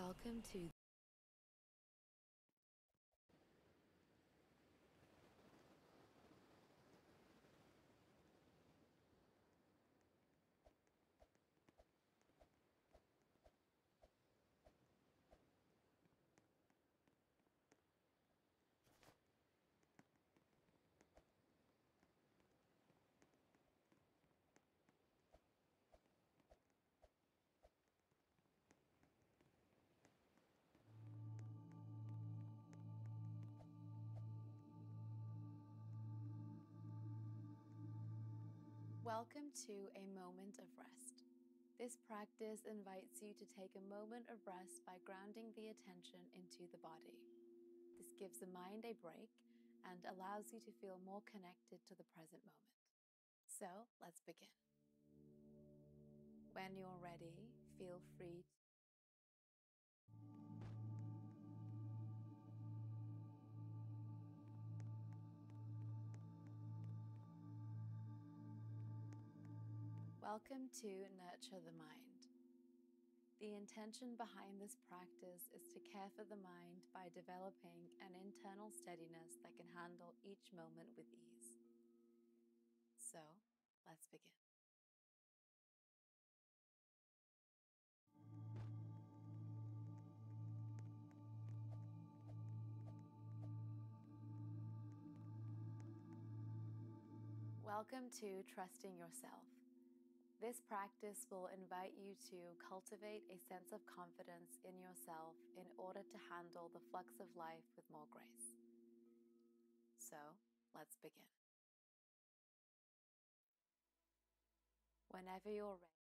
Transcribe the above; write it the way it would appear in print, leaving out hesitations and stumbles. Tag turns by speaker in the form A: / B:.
A: Welcome to Welcome to a moment of rest. This practice invites you to take a moment of rest by grounding the attention into the body. This gives the mind a break and allows you to feel more connected to the present moment. So let's begin. When you're ready, feel free to Welcome to Nurture the Mind. The intention behind this practice is to care for the mind by developing an internal steadiness that can handle each moment with ease. So, let's begin. Welcome to Trusting Yourself. This practice will invite you to cultivate a sense of confidence in yourself in order to handle the flux of life with more grace. So, let's begin. Whenever you're ready,